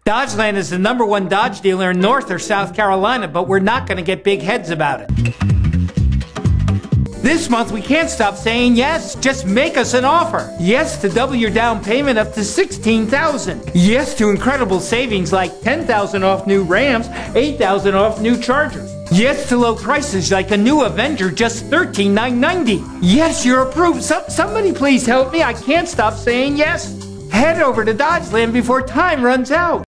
Dodgeland is the #1 Dodge dealer in North or South Carolina, but we're not going to get big heads about it. This month we can't stop saying yes. Just make us an offer. Yes to double your down payment up to $16,000. Yes to incredible savings like $10,000 off new Rams, $8,000 off new Chargers. Yes to low prices like a new Avenger, just $13,990. Yes, you're approved. Somebody please help me. I can't stop saying yes. Head over to Dodgeland before time runs out.